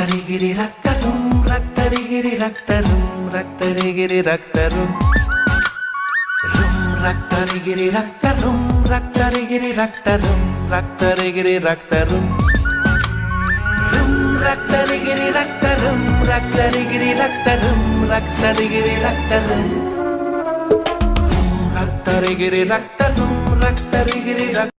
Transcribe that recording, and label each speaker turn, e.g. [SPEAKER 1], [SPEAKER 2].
[SPEAKER 1] రక్తరిగిరి రక్తరుం రక్తరిగిరి రక్తరుం రక్తరిగిరి రక్తరుం రుం రక్తరిగిరి రక్తరుం రక్తరిగిరి రక్తరుం రక్తరిగిరి రక్తరుం రుం రక్తరిగిరి రక్తరుం రక్తరిగిరి రక్తరుం రక్తరిగిరి రక్తరుం రక్తరిగిరి రక్తరుం రక్తరిగిరి